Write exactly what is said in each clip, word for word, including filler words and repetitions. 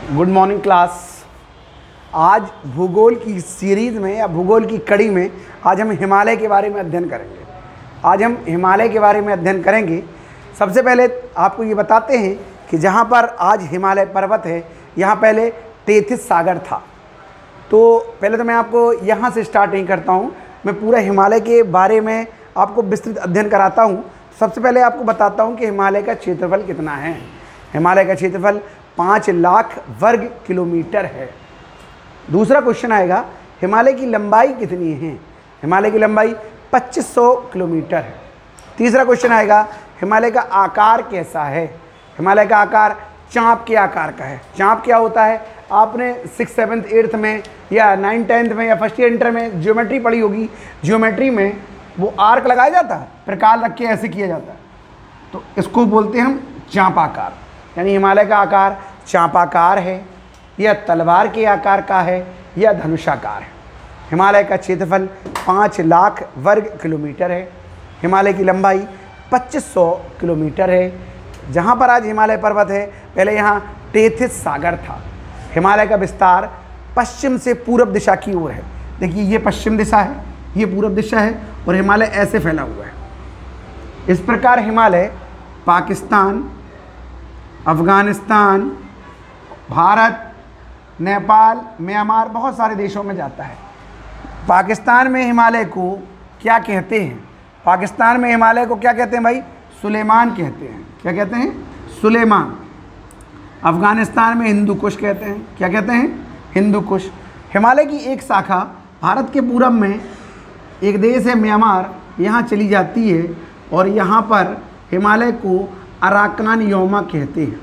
Good morning class. आज भूगोल की सीरीज़ में या भूगोल की कड़ी में आज हम हिमालय के बारे में अध्ययन करेंगे। आज हम हिमालय के बारे में अध्ययन करेंगे। सबसे पहले आपको ये बताते हैं कि जहाँ पर आज हिमालय पर्वत है, यहाँ पहले तेथिस सागर था। तो पहले तो मैं आपको यहाँ से स्टार्ट नहीं करता हूँ, मैं पूरा हिमालय के बारे में आपको विस्तृत अध्ययन कराता हूँ। सबसे पहले आपको बताता हूँ कि हिमालय का क्षेत्रफल कितना है। हिमालय का क्षेत्रफल पाँच लाख वर्ग किलोमीटर है। दूसरा क्वेश्चन आएगा, हिमालय की लंबाई कितनी है। हिमालय की लंबाई पच्चीस सौ किलोमीटर है। तीसरा क्वेश्चन आएगा, हिमालय का आकार कैसा है। हिमालय का आकार चाँप के आकार का है। चाँप क्या होता है, आपने सिक्स सेवन्थ एट्थ में या नाइन टेंथ में या फर्स्ट ईयर इंटर में ज्योमेट्री पढ़ी होगी। ज्योमेट्री में वो आर्क लगाया जाता है, प्रकार रख के ऐसे किया जाता है, तो इसको बोलते हैं हम चाँपाकार। यानी हिमालय का आकार चाँपाकार है, या तलवार के आकार का है, या धनुषाकार है। हिमालय का क्षेत्रफल पाँच लाख वर्ग किलोमीटर है। हिमालय की लंबाई पच्चीस सौ किलोमीटर है। जहाँ पर आज हिमालय पर्वत है, पहले यहाँ तेथिस सागर था। हिमालय का विस्तार पश्चिम से पूर्व दिशा की ओर है। देखिए, ये पश्चिम दिशा है, ये पूर्व दिशा है, और हिमालय ऐसे फैला हुआ है। इस प्रकार हिमालय पाकिस्तान, अफ़गानिस्तान, भारत, नेपाल, म्यांमार, बहुत सारे देशों में जाता है। पाकिस्तान में हिमालय को क्या कहते हैं? पाकिस्तान में हिमालय को क्या कहते हैं भाई? सुलेमान कहते हैं। क्या कहते हैं? सुलेमान। अफ़गानिस्तान में हिंदू कुश कहते हैं। क्या कहते हैं? हिंदू कुश। हिमालय की एक शाखा भारत के पूरब में एक देश है म्यांमार, यहाँ चली जाती है, और यहाँ पर हिमालय को अराकान योमा कहते हैं।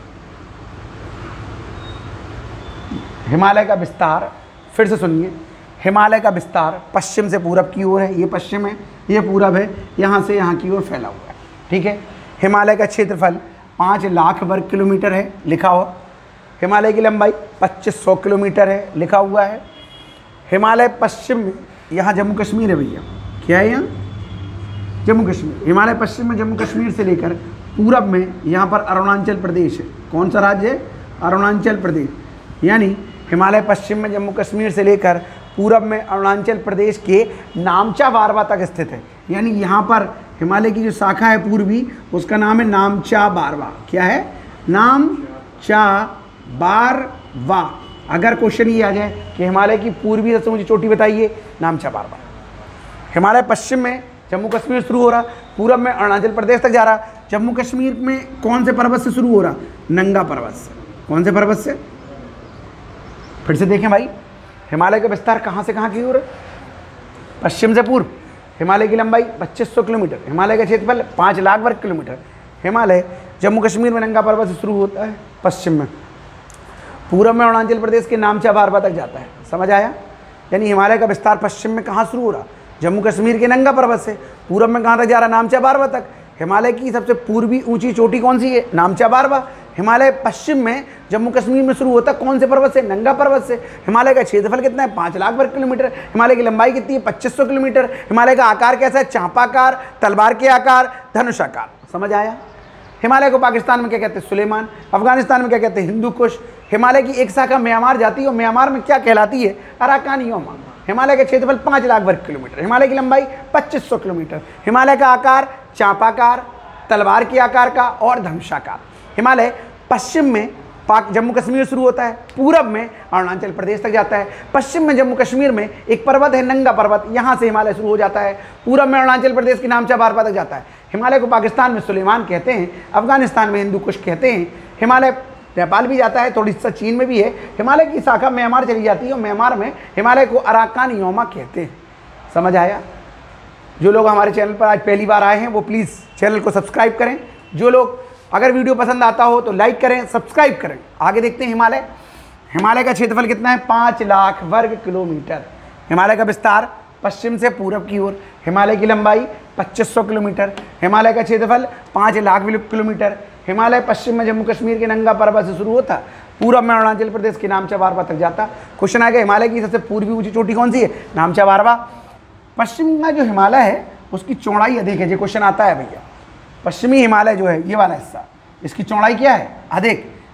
हिमालय का विस्तार, फिर से सुनिए, हिमालय का विस्तार पश्चिम से पूरब की ओर है। ये पश्चिम है, ये पूरब है, यहाँ से यहाँ की ओर फैला हुआ है। ठीक है। हिमालय का क्षेत्रफल पाँच लाख वर्ग किलोमीटर है, लिखा हो। हिमालय की लंबाई पच्चीस सौ किलोमीटर है, लिखा हुआ है। हिमालय पश्चिम में, यहाँ जम्मू कश्मीर है भैया, क्या है यहाँ? जम्मू कश्मीर। हिमालय पश्चिम में जम्मू कश्मीर से लेकर पूरब में यहाँ पर अरुणाचल प्रदेश है। कौन सा राज्य है? अरुणाचल प्रदेश। यानी हिमालय पश्चिम में जम्मू कश्मीर से लेकर पूरब में अरुणाचल प्रदेश के नामचा बारवा तक स्थित है। यानी यहाँ पर हिमालय की जो शाखा है पूर्वी, उसका नाम है नामचा बारवा। क्या है? नामचा बारवा। अगर क्वेश्चन ये आ जाए कि हिमालय की पूर्वी सबसे ऊंची चोटी बताइए, नामचा बारवा। हिमालय पश्चिम में जम्मू कश्मीर शुरू हो रहा, पूरब में अरुणाचल प्रदेश तक जा रहा। जम्मू कश्मीर में कौन से पर्वत से शुरू हो रहा? नंगा पर्वत से। कौन से पर्वत से? फिर से देखें भाई, हिमालय का विस्तार कहाँ से कहाँ की ओर है? पश्चिम से पूर्व। हिमालय की लंबाई पच्चीस सौ किलोमीटर। हिमालय का क्षेत्रफल पाँच लाख वर्ग किलोमीटर। हिमालय जम्मू कश्मीर में नंगा पर्वत से शुरू होता है पश्चिम में, पूरब में अरुणाचल प्रदेश के नामचा बारवा तक जाता है। समझ आया? यानी हिमालय का विस्तार पश्चिम में कहाँ शुरू हो रहा? जम्मू कश्मीर के नंगा पर्वत से। पूरब में कहाँ तक जा रहा? नामचा बारवा तक। हिमालय की सबसे पूर्वी ऊंची चोटी कौन सी है? नामचा बारवा। हिमालय पश्चिम में जम्मू कश्मीर में शुरू होता है कौन से पर्वत से? नंगा पर्वत से। हिमालय का क्षेत्रफल कितना है? पाँच लाख वर्ग किलोमीटर। हिमालय की लंबाई कितनी है? पच्चीस सौ किलोमीटर। हिमालय का आकार कैसा है? चाँपाकार, तलवार के आकार, धनुषाकार। समझ आया? हिमालय को पाकिस्तान में क्या कहते हैं? सुलेमान। अफगानिस्तान में क्या कहते हैं? हिंदू कुश। हिमालय की एक शाखा म्यांमार जाती है, और म्यांमार में क्या कहलाती है? Arakan Yoma. हिमालय का क्षेत्रफल पाँच लाख वर्ग किलोमीटर। हिमालय की लंबाई पच्चीस सौ किलोमीटर। हिमालय का आकार चाँपाकार, तलवार के आकार का, और धनुषाकार। हिमालय पश्चिम में पाक जम्मू कश्मीर शुरू होता है, पूरब में अरुणाचल प्रदेश तक जाता है। पश्चिम में जम्मू कश्मीर में एक पर्वत है नंगा पर्वत, यहाँ से हिमालय शुरू हो जाता है, पूरब में अरुणाचल प्रदेश के नामचा बारवा तक जाता है। हिमालय को पाकिस्तान में सुलेमान कहते हैं, अफगानिस्तान में हिंदू कुश कहते हैं। हिमालय नेपाल भी जाता है, थोड़ी सा चीन में भी है। हिमालय की शाखा म्यांमार चली जाती है, और म्यांमार में हिमालय को अराकान योमा कहते हैं। समझ आया? जो लोग हमारे चैनल पर आज पहली बार आए हैं, वो प्लीज़ चैनल को सब्सक्राइब करें। जो लोग, अगर वीडियो पसंद आता हो तो लाइक करें, सब्सक्राइब करें। आगे देखते हैं हिमालय। हिमालय का क्षेत्रफल कितना है? पाँच लाख वर्ग किलोमीटर। हिमालय का विस्तार पश्चिम से पूरब की ओर। हिमालय की लंबाई पच्चीस सौ किलोमीटर। हिमालय का क्षेत्रफल पाँच लाख किलोमीटर। हिमालय पश्चिम में जम्मू कश्मीर के नंगा पर्वत से शुरू होता, पूरब में अरुणाचल प्रदेश के नामचा बारवा तक जाता। क्वेश्चन आएगा, हिमालय की सबसे पूर्वी ऊंची चोटी कौन सी है? नामचा बारवा। पश्चिम का जो हिमालय है उसकी चौड़ाई अधिक है। ये क्वेश्चन आता है भैया, पश्चिमी हिमालय जो है, ये वाला हिस्सा, इसकी चौड़ाई क्या है? अधिक।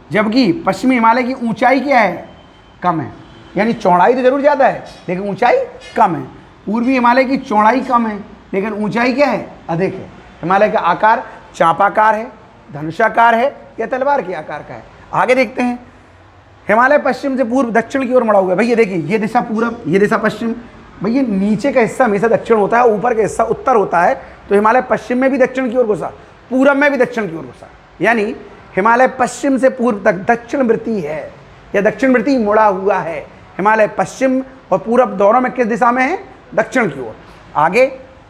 जबकि पश्चिमी हिमालय की ऊंचाई क्या है, कम है, यानी चौड़ाई तो जरूर ज़्यादा है लेकिन ऊंचाई कम है। पूर्वी हिमालय की चौड़ाई कम है लेकिन ऊंचाई क्या है, अधिक है। हिमालय का आकार चापाकार है, धनुषाकार है या तलवार के आकार का है। आगे देखते हैं, हिमालय पश्चिम से पूर्व दक्षिण की ओर मुड़ा हुआ है। भैया देखिए, ये दिशा पूरब, ये दिशा पश्चिम। भैया नीचे का हिस्सा हमेशा दक्षिण होता है, ऊपर का हिस्सा उत्तर होता है, तो हिमालय पश्चिम में भी दक्षिण की ओर घुसा, पूरब में भी दक्षिण की ओर घुसा, यानी हिमालय पश्चिम से पूर्व तक दक्षिण वृत्ति है या दक्षिण वृत्ति मुड़ा हुआ है। हिमालय पश्चिम और पूरब दोनों में किस दिशा में है, दक्षिण की ओर। आगे,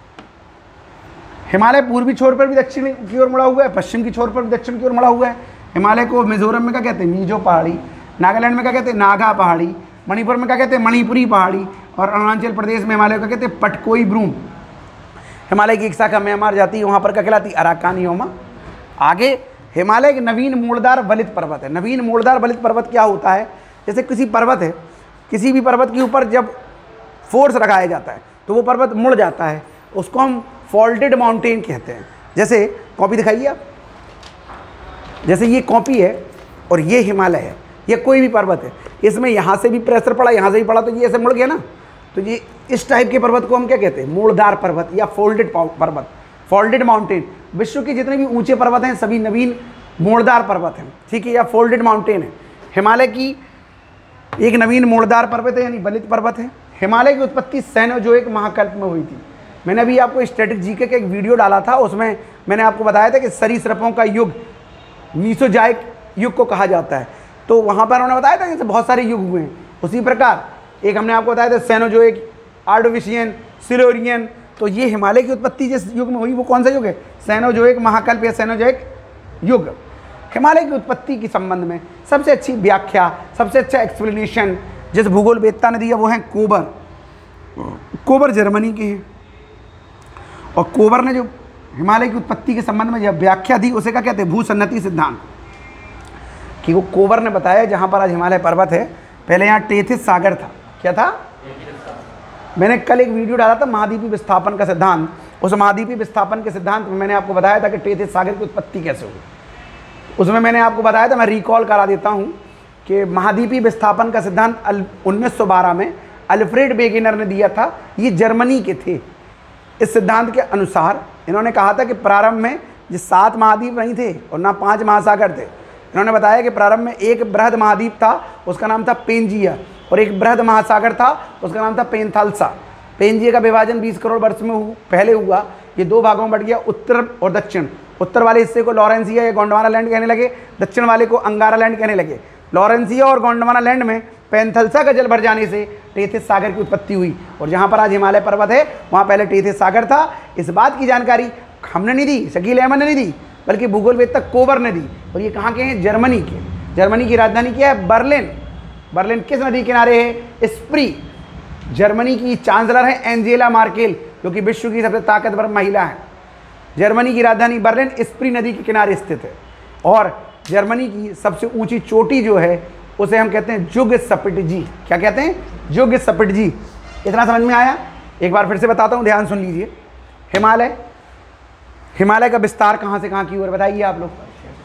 हिमालय पूर्वी छोर पर भी दक्षिण की ओर मुड़ा हुआ है, पश्चिम की छोर पर भी दक्षिण की ओर मुड़ा हुआ है। हिमालय को मिजोरम में क्या कहते हैं, मीजो पहाड़ी, नागालैंड में क्या कहते हैं, नागा पहाड़ी, मणिपुर में क्या कहते हैं, मणिपुरी पहाड़ी, और अरुणाचल प्रदेश में हिमालय को कहते हैं पटकोई ब्रूम। हिमालय की एक शाखा म्यांमार जाती है, वहाँ पर क्या कहलाती है, अराकानी योमा। आगे, हिमालय के नवीन मूलदार बलित पर्वत है। नवीन मूलदार बलित पर्वत क्या होता है, जैसे किसी पर्वत है, किसी भी पर्वत के ऊपर जब फोर्स लगाया जाता है तो वो पर्वत मुड़ जाता है, उसको हम फॉल्टेड माउंटेन कहते हैं। जैसे कॉपी दिखाइए आप, जैसे ये कॉपी है और ये हिमालय है, ये कोई भी पर्वत है, इसमें यहाँ से भी प्रेशर पड़ा, यहाँ से भी पड़ा, तो ये ऐसे मुड़ गया ना, तो ये इस टाइप के पर्वत को हम क्या कहते हैं, मूलदार पर्वत या फोल्डेड पर्वत, फोल्डेड माउंटेन। विश्व के जितने भी ऊंचे पर्वत हैं सभी नवीन मूलदार पर्वत हैं, ठीक है, या फोल्डेड माउंटेन है। हिमालय की एक नवीन मूलदार पर्वत है यानी बलित पर्वत है। हिमालय की उत्पत्ति सैनोजोइक महाकल्प में हुई थी। मैंने अभी आपको स्टैटिक जीके का एक वीडियो डाला था, उसमें मैंने आपको बताया था कि सरीसृपों का युग मीसोजाइक युग को कहा जाता है, तो वहाँ पर उन्होंने बताया था जैसे बहुत सारे युग हुए हैं। उसी प्रकार एक हमने आपको बताया था सैनोजोइक, आर्डोविशियन, सिल्यूरियन। तो ये हिमालय की उत्पत्ति जिस युग में हुई वो कौन सा युग है, सैनोजोइक महाकल्प या सैनोजोइक युग। हिमालय की उत्पत्ति के संबंध में सबसे अच्छी व्याख्या, सबसे अच्छा एक्सप्लेनेशन जिस भूगोलवेत्ता ने दिया वो है कोबर। कोबर जर्मनी के हैं और कोबर ने जो हिमालय की उत्पत्ति के संबंध में जब व्याख्या दी उसे क्या कहते हैं, भूसन्नति सिद्धांत। कि वो कोबर ने बताया जहाँ पर आज हिमालय पर्वत है पहले यहाँ टेथिस सागर था। क्या था, मैंने कल एक वीडियो डाला था महाद्वीपीय विस्थापन का सिद्धांत। उस महाद्वीपीय विस्थापन के सिद्धांत में मैंने आपको बताया था कि टेथिस सागर की उत्पत्ति कैसे हुई। उसमें मैंने आपको बताया था, मैं रिकॉल करा देता हूँ कि महाद्वीपीय विस्थापन का सिद्धांत उन्नीस सौ बारह में अल्फ्रेड वेगेनर ने दिया था। ये जर्मनी के थे। इस सिद्धांत के अनुसार इन्होंने कहा था कि प्रारंभ में ये सात महाद्वीप नहीं थे और ना पांच महासागर थे। इन्होंने बताया कि प्रारंभ में एक बृहद महाद्वीप था, उसका नाम था पेंजिया, और एक बृहद महासागर था, उसका नाम था पेंथालसा। पेंजिया का विभाजन बीस करोड़ वर्ष में हु, पहले हुआ। ये दो भागों में बढ़ गया, उत्तर और दक्षिण। उत्तर वाले हिस्से को लॉरेंसिया या गोंडवाना लैंड कहने लगे, दक्षिण वाले को अंगारा लैंड कहने लगे। लॉरेंसिया और गोंडवाना लैंड में पेंथालसा का जल भर जाने से टेथिस सागर की उत्पत्ति हुई, और जहाँ पर आज हिमालय पर्वत है वहाँ पहले टेथिस सागर था। इस बात की जानकारी हमने नहीं दी, शकील अहमद ने नहीं दी, बल्कि भूगोलवेत्ता कोबर ने दी। और ये कहाँ के हैं, जर्मनी के। जर्मनी की राजधानी क्या है, बर्लिन। बर्लिन किस नदी किनारे है, स्प्री। जर्मनी की चांसलर है एंजेला मार्केल, जो कि विश्व की सबसे ताकतवर महिला है। जर्मनी की राजधानी बर्लिन स्प्री नदी के किनारे स्थित है। और जर्मनी की सबसे ऊंची चोटी जो है उसे हम कहते हैं जुग सपिटजी। क्या कहते हैं, जुग सपिटजी। इतना समझ में आया, एक बार फिर से बताता हूँ, ध्यान सुन लीजिए। हिमालय, हिमालय का विस्तार कहाँ से कहाँ की ओर बताइए आप लोग,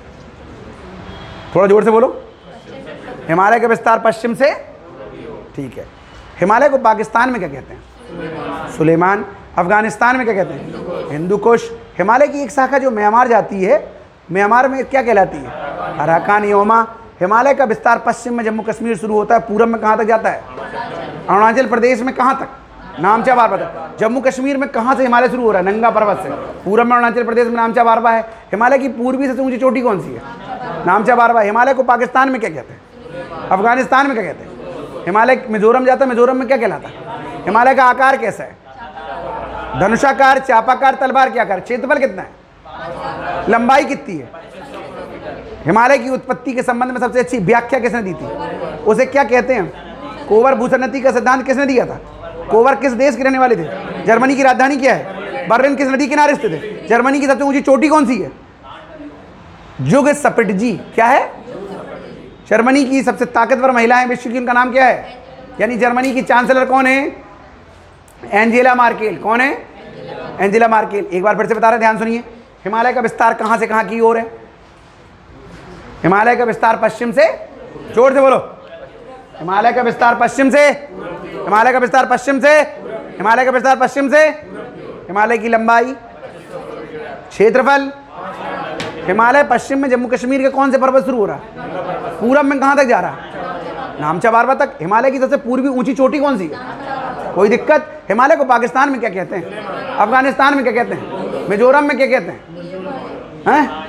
थोड़ा जोर से बोलो। हिमालय का विस्तार पश्चिम से, ठीक है। हिमालय को पाकिस्तान में क्या कहते हैं, सुलेमान। अफगानिस्तान में क्या कहते हैं, हिंदू कुश। हिमालय की एक शाखा जो म्यांमार जाती है, म्यांमार में क्या कहलाती है, अराकानी योमा। हिमालय का विस्तार पश्चिम में जम्मू कश्मीर शुरू होता है, पूरब में कहाँ तक जाता है, अरुणाचल प्रदेश में कहाँ तक, नामचा बारवा तक। जम्मू कश्मीर में कहाँ से हिमालय शुरू हो रहा है, नंगा पर्वत से। पूरब में अरुणाचल प्रदेश में नामचा बारवा है। हिमालय की पूर्वी सबसे ऊंची चोटी कौन सी है, नामचा बारवा। हिमालय को पाकिस्तान में क्या कहते हैं, अफगानिस्तान में क्या कहते हैं। हिमालय मिजोरम जाता है, मिजोरम में क्या कहलाता है। हिमालय का आकार कैसा है, धनुषाकार, चापाकार, तलवार के आकार। क्षेत्रफल कितना है, लंबाई कितनी है। हिमालय की उत्पत्ति के संबंध में सबसे अच्छी व्याख्या किसने दी थी, उसे क्या कहते हैं, कोबर। भूसन्नति का सिद्धांत किसने दिया था, कोबर। किस देश के रहने वाले थे, जर्मनी की राजधानी क्या है, बर्लिन। किस नदी किनारे स्थित है, जर्मनी की सबसे ऊंची चोटी कौन सी है, जुग सपिटजी। क्या है, जर्मनी की सबसे ताकतवर महिला है विश्व की, उनका नाम क्या है, यानी जर्मनी की चांसलर कौन है, एंजेला मार्केल। कौन है, एंजेला मार्केल। एक बार फिर से बता रहे, ध्यान सुनिए। हिमालय का विस्तार कहाँ से कहाँ की ओर है, हिमालय का विस्तार पश्चिम से, जोर से बोलो, हिमालय का विस्तार पश्चिम से, हिमालय का विस्तार पश्चिम से, हिमालय का विस्तार पश्चिम से, हिमालय की लंबाई, क्षेत्रफल, हिमालय पश्चिम में जम्मू कश्मीर के कौन से पर्वत शुरू हो रहा है, पूरब में कहाँ तक जा रहा है, नामचा बारवा तक। हिमालय की सबसे पूर्वी ऊंची चोटी कौन सी है, कोई दिक्कत। हिमालय को पाकिस्तान में क्या कहते हैं, अफगानिस्तान में क्या कहते हैं, मिजोरम में क्या कहते हैं, हैं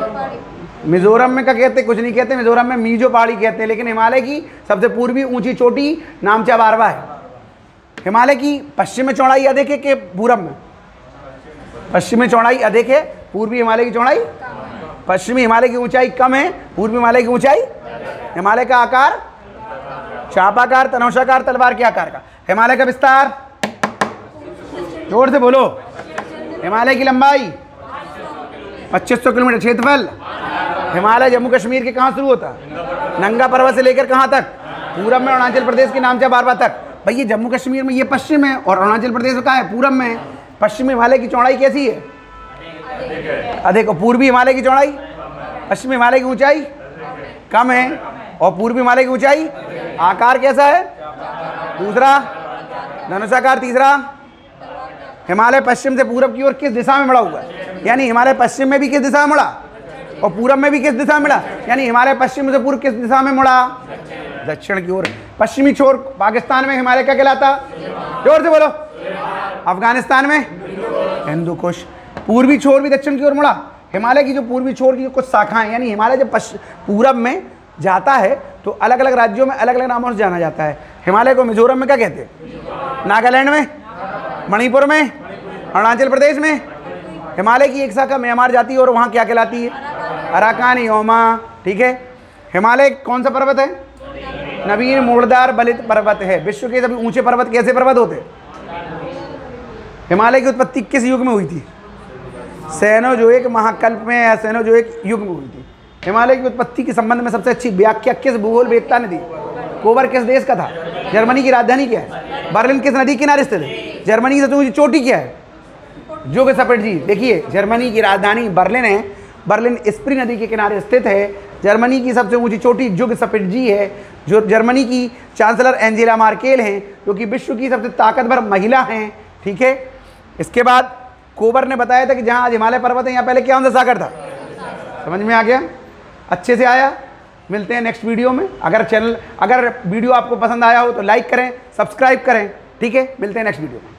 मिजोरम में क्या कहते हैं, कुछ नहीं कहते, मिजोरम में मीजो पहाड़ी कहते हैं। लेकिन हिमालय की सबसे पूर्वी ऊंची चोटी नामचा बारवा है। हिमालय की पश्चिम में चौड़ाई अधिक है कि पूरब में, पश्चिम में चौड़ाई अधिक है, पूर्वी हिमालय की चौड़ाई, पश्चिमी हिमालय की ऊंचाई कम है, पूर्वी हिमालय की ऊंचाई। हिमालय का आकार चापाकार, तनौशाकार, तलवार के आकार का। हिमालय का विस्तार, जोर से बोलो, हिमालय की लंबाई पच्चीस सौ किलोमीटर, क्षेत्रफल। हिमालय जम्मू कश्मीर के कहाँ शुरू होता है, नंगा पर्वत से लेकर कहाँ तक, पूरब में अरुणाचल प्रदेश के नामचा बारवा तक। भाई ये जम्मू कश्मीर में ये पश्चिम है और अरुणाचल प्रदेश में कहाँ है, पूरब में। पश्चिमी हिमालय की चौड़ाई कैसी है, अधिक। और पूर्वी हिमालय की चौड़ाई, पश्चिमी हिमालय की ऊंचाई कम है और पूर्वी हिमालय की ऊंचाई। आकार कैसा है, दूसरा धनुषाकार। तीसरा, हिमालय पश्चिम से पूरब की ओर किस दिशा में मुड़ा हुआ है, यानी हिमालय पश्चिम में भी किस दिशा में मुड़ा और पूरब में भी किस दिशा में मुड़ा, यानी हिमालय पश्चिम से पूर्व किस दिशा में मुड़ा, दक्षिण की ओर। पश्चिमी छोर पाकिस्तान में हिमालय क्या कहलाता, जोर से बोलो, अफगानिस्तान में हिंदू कुश। पूर्वी छोर भी दक्षिण की ओर मुड़ा। हिमालय की जो पूर्वी छोर की जो कुछ शाखाएं, यानी हिमालय जब पूरब में जाता है तो अलग अलग राज्यों में अलग अलग नामों से जाना जाता है। हिमालय को मिजोरम में क्या कहते हैं, नागालैंड में, मणिपुर में, अरुणाचल प्रदेश में। हिमालय की एक शाखा म्यांमार जाती है और वहाँ क्या कहलाती है, अराकान योमा। ठीक है। हिमालय कौन सा पर्वत है, नवीन मूलदार बलित पर्वत है। विश्व के सभी ऊंचे पर्वत कैसे पर्वत होते, हिमालय की उत्पत्ति किस युग में हुई थी, सेनोजोइक महाकल्प में या सेनोजोइक युग में हुई थी। हिमालय की उत्पत्ति के संबंध में सबसे अच्छी व्याख्या किस भूगोल वेत्ता ने दी, कोबर किस देश का था, जर्मनी की राजधानी क्या है, बर्लिन किस नदी किनारे स्थित है, जर्मनी की सबसे ऊंची चोटी क्या है, जुग सपेट जी। देखिए जर्मनी की राजधानी बर्लिन है, बर्लिन स्प्री नदी के किनारे स्थित है। जर्मनी की सबसे ऊंची चोटी जुग सपेट जी है, जो जर्मनी की चांसलर एंजेला मार्केल हैं, जो कि विश्व की सबसे ताकतवर महिला हैं। ठीक है। इसके बाद कोबर ने बताया था कि जहाँ आज हिमालय पर्वत है यहाँ पहले क्या सागर था। समझ में आ गया, अच्छे से आया। मिलते हैं नेक्स्ट वीडियो में। अगर चैनल अगर वीडियो आपको पसंद आया हो तो लाइक करें, सब्सक्राइब करें। ठीक है, मिलते हैं नेक्स्ट वीडियो में।